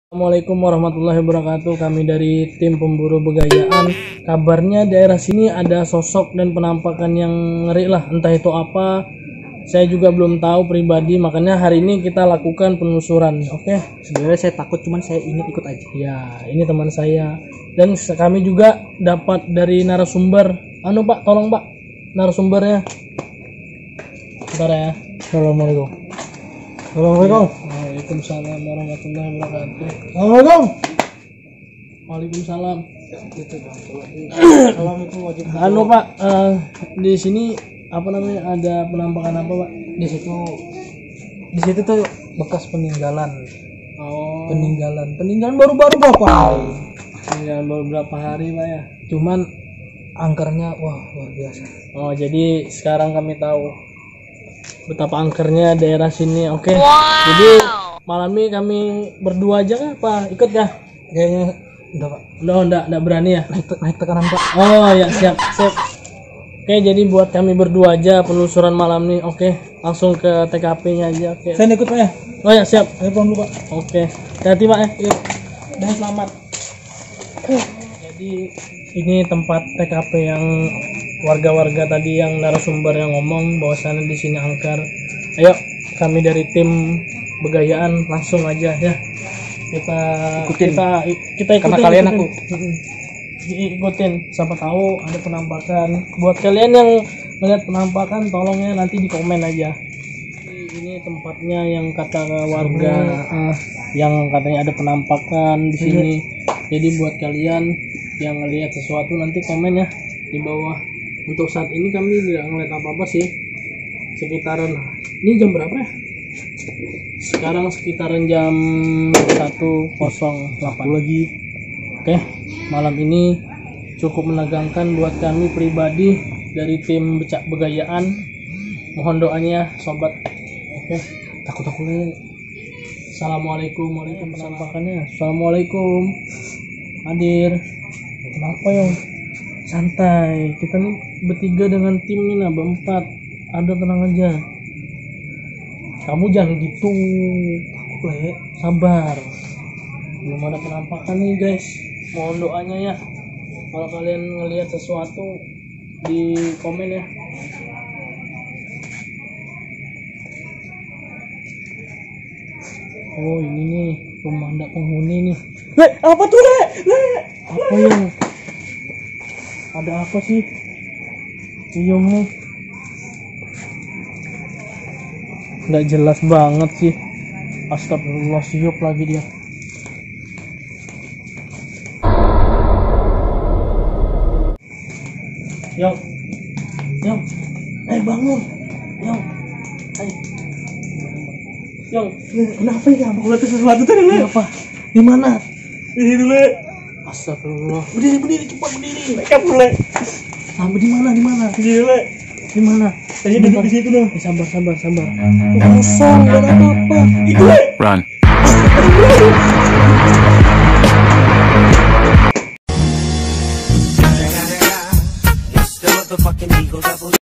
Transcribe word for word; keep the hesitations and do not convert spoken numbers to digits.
Assalamualaikum warahmatullahi wabarakatuh. Kami dari tim pemburu Begayaan. Kabarnya daerah sini ada sosok dan penampakan yang ngeri lah. Entah itu apa, saya juga belum tahu pribadi. Makanya hari ini kita lakukan penelusuran. Oke. Sebenarnya saya takut, cuman saya ingin ikut aja. Ya, ini teman saya. Dan kami juga dapat dari narasumber. Anu Pak, tolong Pak, narasumbernya. Bentar ya. Assalamualaikum. Assalamualaikum. Waalaikumsalam warahmatullahi wabarakatuh. Assalamualaikum. Waalaikumsalam. Assalamualaikum wajib. Anu Pak, eh, di sini apa namanya, ada penampakan apa Pak? Di situ, di situ tuh bekas peninggalan. Oh, Peninggalan, peninggalan baru-baru Bapak. tinggal beberapa hari Pak ya. Cuman angkernya wah luar biasa. Oh, jadi sekarang kami tahu betapa angkernya daerah sini. Oke. Jadi malam ini kami berdua aja kah Pak? Ikut kah? Kayaknya udah Pak. Udah, enggak, enggak berani ya? Naik, naik tekanan Pak. Oh ya, siap, siap. Oke, jadi buat kami berdua aja penelusuran malam ini. Oke, langsung ke T K P-nya aja. Oke. Saya ikut Pak ya. Oh ya, siap. Saya pulang dulu Pak. Oke. Hati-hati Pak ya. Yuk. Dan selamat. Jadi ini tempat T K P yang warga-warga tadi yang narasumber yang ngomong bahwasannya di sini angker. Ayo, kami dari tim Begayaan langsung aja ya. Kita Ikutin. kita kita ikutin. Karena kalian ikutin. aku. Mm-mm. Ikutin, siapa tahu ada penampakan. Buat kalian yang melihat penampakan, tolong ya nanti di komen aja. Ini tempatnya yang kata warga eh, yang katanya ada penampakan di sini. Jadi buat kalian yang ngelihat sesuatu nanti komen ya di bawah. Untuk saat ini kami tidak ngeliat apa-apa sih. Sekitaran ini jam berapa ya? Sekarang sekitaran jam satu nol delapan lagi. Oke, malam ini cukup menegangkan buat kami pribadi dari tim Becak Begayaan. Mohon doanya sobat. Oke, takut aku nih. Assalamualaikum warahmatullahi wabarakatuh. Assalamualaikum. Hadir. Kenapa ya? Santai. Kita nih bertiga dengan tim ini nah berempat. Ada, tenang aja. Kamu jangan gitu. Aku le, sabar. Belum ada penampakan nih guys. Mohon doanya ya. Kalau kalian ngelihat sesuatu di komen ya. Oh ini nih pemandak penghuni nih. Le, apa tuh Le? Le. Apa yang? Ada apa sih? Cium nih. Nggak jelas banget sih. Astagfirullah, siup lagi dia. Yo, yo, eh bangun, yo, ayo, yo, Kenapa ya? Aku lihat sesuatu tuh Le. apa? Di mana? Di situ Le. Astagfirullah. Berdiri, berdiri, cepat berdiri. Kabur Le. Sampai di mana? Di mana? Di situ Le. Di mana? Tadi duduk di situ dong. Eh, sabar, sabar, sabar. Kosong, gak ada apa-apa. Itu Le. Run. Astagfirullah.